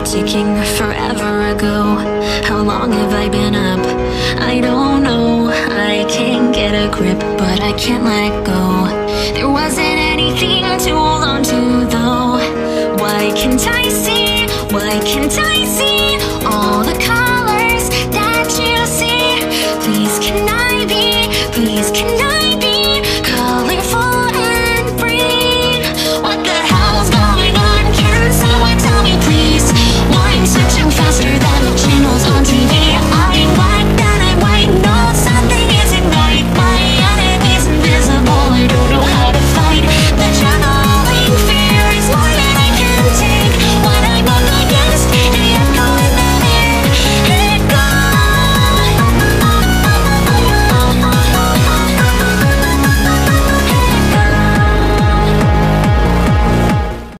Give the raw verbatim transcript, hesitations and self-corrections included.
ticking forever ago. How long have I been up? I don't know. I can't get a grip, but I can't let go. There wasn't anything to hold on to though. Why can't I see? Why can't I see all the colors that you see? Please can I be? Please can I be colorful and free? What the hell's going on? Can someone tell me please? Why I'm switching faster